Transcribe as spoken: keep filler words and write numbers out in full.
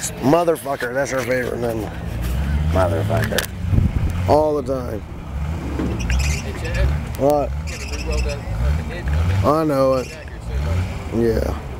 Motherfucker, that's her favorite name. Motherfucker. All the time. Hey, Chad. What? You gotta re-weld that fucking hitch on it. I know it. Jack, you're so much. Yeah.